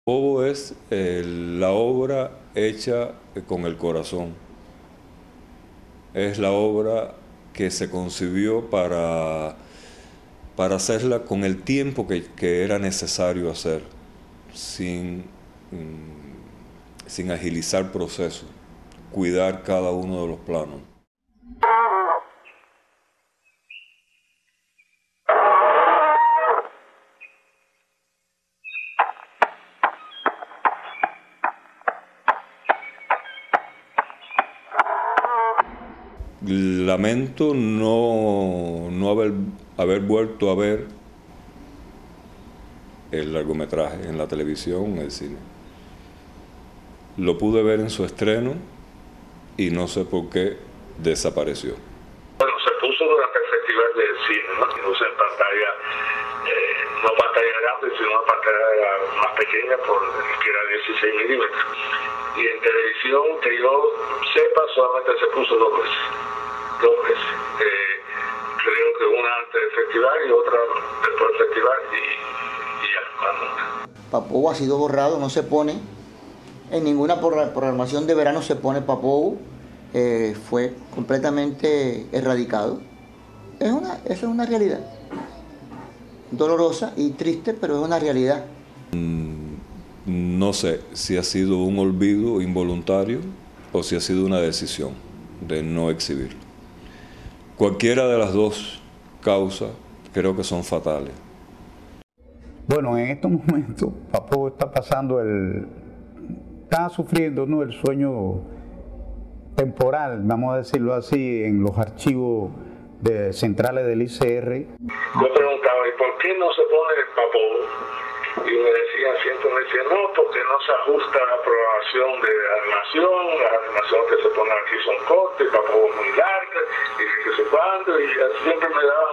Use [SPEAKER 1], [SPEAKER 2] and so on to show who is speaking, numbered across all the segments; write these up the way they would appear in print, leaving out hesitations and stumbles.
[SPEAKER 1] Bobo es la obra hecha con el corazón. Es la obra que se concibió para hacerla con el tiempo que era necesario hacer, sin agilizar procesos, cuidar cada uno de los planos. Lamento no haber vuelto a ver el largometraje en la televisión, en el cine. Lo pude ver en su estreno y no sé por qué desapareció.
[SPEAKER 2] Bueno, se puso durante el Festival del Cine, ¿no? Se puso en pantalla, no pantalla grande, sino una pantalla más pequeña, que era 16 milímetros. Y en televisión, que yo sepa, solamente se puso dos veces. Creo que una antes del festival y otra después del festival y ya, más nunca.
[SPEAKER 3] Papovo ha sido borrado, no se pone, en ninguna programación de verano se pone Papovo, fue completamente erradicado. Esa es una realidad, dolorosa y triste, pero es una realidad.
[SPEAKER 1] No sé si ha sido un olvido involuntario o si ha sido una decisión de no exhibirlo. Cualquiera de las dos causas creo que son fatales.
[SPEAKER 4] Bueno, en estos momentos Papovo está sufriendo, ¿no?, el sueño temporal, vamos a decirlo así, en los archivos centrales del ICR.
[SPEAKER 2] Yo preguntaba, ¿y por qué no se pone el Papovo? Y siempre me decían, no, porque no se ajusta a la programación de animación, las animaciones que se ponen aquí son cortas, y Papovo es muy larga, y qué sé cuándo, y siempre me daban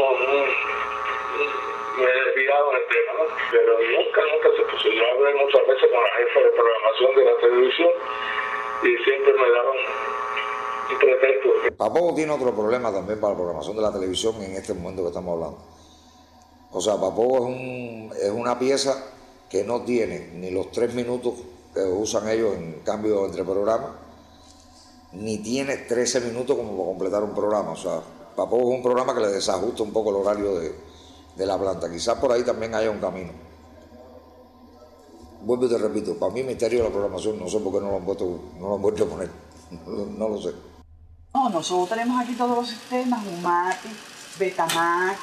[SPEAKER 2] me desviaban el tema, ¿no? Pero nunca se puso. Yo hablé muchas veces con la jefa de programación de la televisión y siempre me daban un pretexto.
[SPEAKER 5] Papovo tiene otro problema también para la programación de la televisión en este momento que estamos hablando. O sea, Papovo es una pieza que no tiene ni los 3 minutos que usan ellos en cambio entre programas, ni tiene 13 minutos como para completar un programa. O sea, Papovo es un programa que le desajusta un poco el horario de la planta. Quizás por ahí también haya un camino. Vuelvo y te repito, para mí misterio de la programación, no sé por qué no lo han vuelto a poner, no lo sé.
[SPEAKER 6] No, nosotros tenemos aquí todos los sistemas, Umati, Betamax,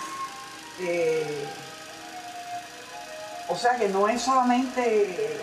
[SPEAKER 6] o sea que no es solamente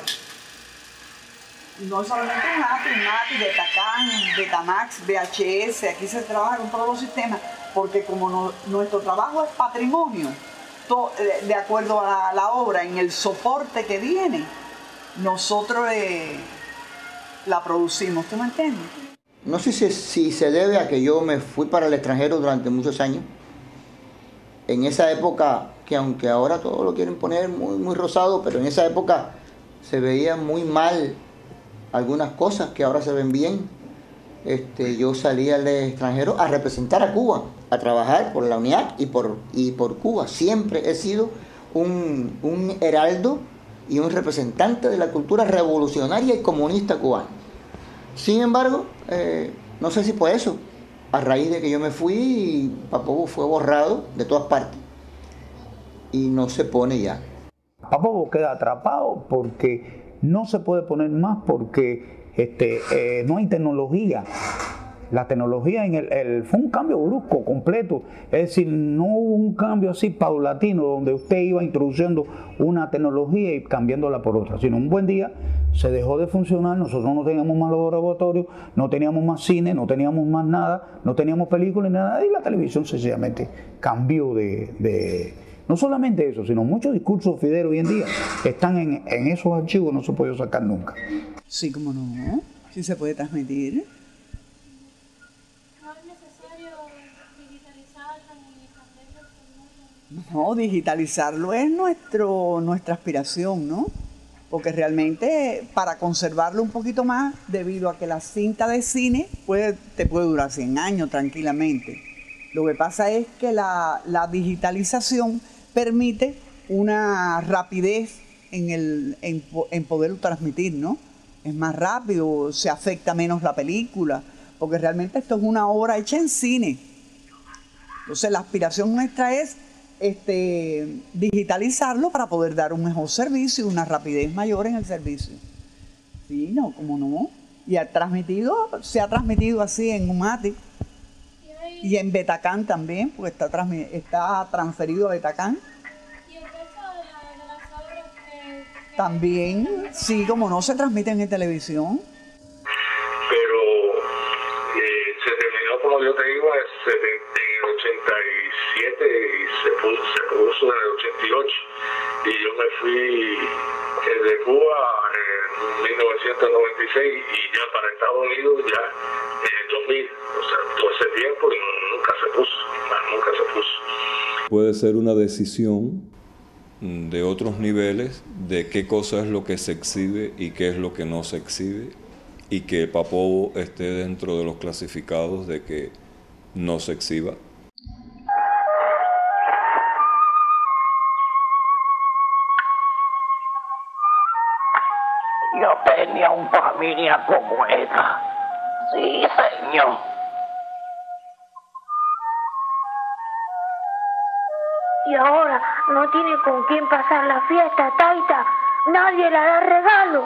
[SPEAKER 6] Umati, Betamax, VHS, aquí se trabaja con todos los sistemas, porque como nuestro trabajo es patrimonio, de acuerdo a la obra, en el soporte que viene, nosotros la producimos, ¿tú me entiendes?
[SPEAKER 3] No sé si se debe a que yo me fui para el extranjero durante muchos años. En esa época, que aunque ahora todo lo quieren poner muy, muy rosado, pero en esa época se veían muy mal algunas cosas que ahora se ven bien. Yo salí al extranjero a representar a Cuba, a trabajar por la UNIAC y por Cuba. Siempre he sido un heraldo y un representante de la cultura revolucionaria y comunista cubana. Sin embargo, no sé si por eso, a raíz de que yo me fui, Papovo fue borrado de todas partes y no se pone ya.
[SPEAKER 4] Papovo queda atrapado porque no se puede poner más porque no hay tecnología. La tecnología fue un cambio brusco, completo. Es decir, no hubo un cambio así paulatino donde usted iba introduciendo una tecnología y cambiándola por otra, sino un buen día se dejó de funcionar, nosotros no teníamos más laboratorios, no teníamos más cine, no teníamos más nada, no teníamos películas ni nada, y la televisión sencillamente cambió no solamente eso, sino muchos discursos Fidel hoy en día están en esos archivos, no se puede sacar nunca.
[SPEAKER 6] Sí, cómo no, sí se puede transmitir. No, digitalizarlo es nuestra aspiración, ¿no? Porque realmente para conservarlo un poquito más, debido a que la cinta de cine te puede durar 100 años tranquilamente. Lo que pasa es que la digitalización permite una rapidez en poderlo transmitir, ¿no? Es más rápido, se afecta menos la película, porque realmente esto es una obra hecha en cine. Entonces la aspiración nuestra es digitalizarlo para poder dar un mejor servicio y una rapidez mayor en el servicio. Sí, no, cómo no. Y se ha transmitido así en Umati y en Betacán también, porque está transferido a Betacán.
[SPEAKER 7] ¿Y el resto de las obras que
[SPEAKER 6] También, sí, como no se transmiten en televisión.
[SPEAKER 2] Pero se terminó, como yo te digo, en el 87 y se puso en el 88. Y yo me fui de Cuba en 1996 y ya para Estados Unidos ya en el 2000. O sea, todo ese tiempo y nunca se puso.
[SPEAKER 1] Puede ser una decisión de otros niveles de qué cosa es lo que se exhibe y qué es lo que no se exhibe, y que Papovo esté dentro de los clasificados de que no se exhiba.
[SPEAKER 8] Yo tenía una familia como esa. Sí, señor.
[SPEAKER 7] y ahora no tiene con quién pasar la fiesta, Taita? Nadie le da regalo.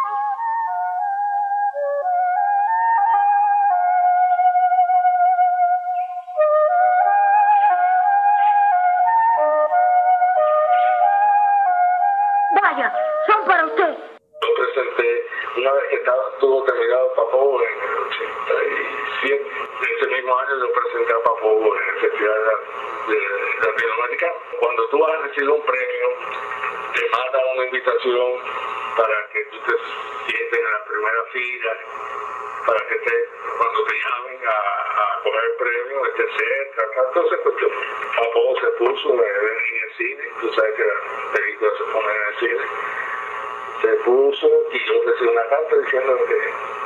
[SPEAKER 7] Vaya, son para usted.
[SPEAKER 2] Yo presenté, una vez que estuvo terminado Papovo en el 87, ese mismo año yo presenté a Papovo en el Festival Latinoamericano. Cuando tú vas a recibir un premio, te mandan una invitación para que tú te sientes en la primera fila, para que cuando te llamen a coger el premio, estés cerca, entonces cuestión. Papovo se puso en el cine, tú sabes que las películas se ponen en el cine. Se puso y yo recibí una carta diciendo que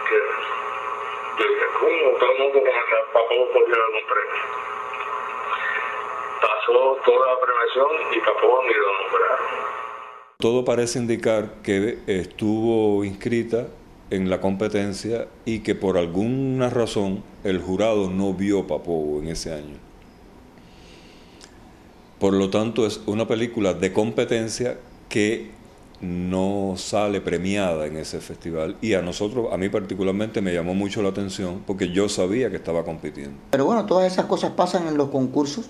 [SPEAKER 2] todo el mundo comenzaba Papovo podía dar un premio. Pasó toda la premiación y Papovo ni lo nombraron.
[SPEAKER 1] Todo parece indicar que estuvo inscrita en la competencia y que por alguna razón el jurado no vio Papovo en ese año. Por lo tanto, es una película de competencia que no sale premiada en ese festival, y a mí particularmente me llamó mucho la atención porque yo sabía que estaba compitiendo.
[SPEAKER 3] Pero bueno, todas esas cosas pasan en los concursos.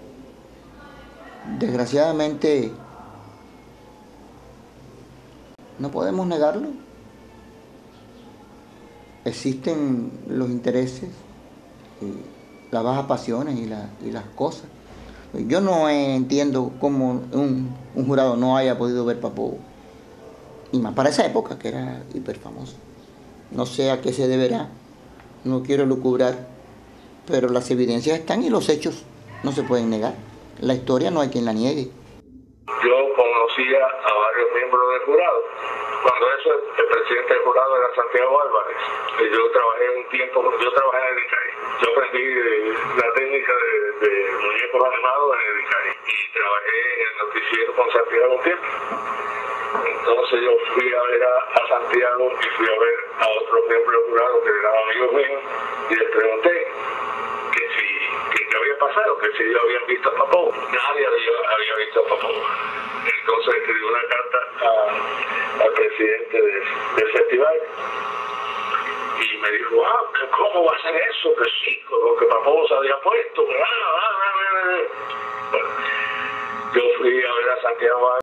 [SPEAKER 3] Desgraciadamente no podemos negarlo. Existen los intereses, las bajas pasiones y las cosas. Yo no entiendo cómo un jurado no haya podido ver Papovo. Y más para esa época, que era hiper famoso. No sé a qué se deberá, no quiero lucubrar, pero las evidencias están y los hechos no se pueden negar. La historia no hay quien la niegue.
[SPEAKER 2] Yo conocía a varios miembros del jurado. Cuando el presidente del jurado era Santiago Álvarez. Yo trabajé un tiempo, en el ICAI. Yo aprendí la técnica de muñecos animados en el ICAI. Y trabajé en el noticiero con Santiago un tiempo. Entonces yo fui a ver a Santiago y fui a ver a otros miembros del jurado que eran amigos míos y les pregunté que qué había pasado, que si ellos habían visto a Papovo. Nadie había visto a Papovo. Entonces escribí una carta al presidente del festival y me dijo, ¿cómo va a ser eso? Que sí, lo que Papovo se había puesto. Bueno, yo fui a ver a Santiago